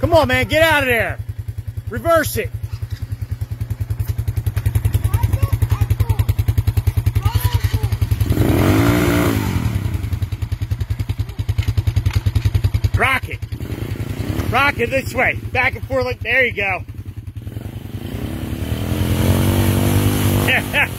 Come on, man, get out of there. Reverse it. Rock it. Rock it this way. Back and forth like, there you go.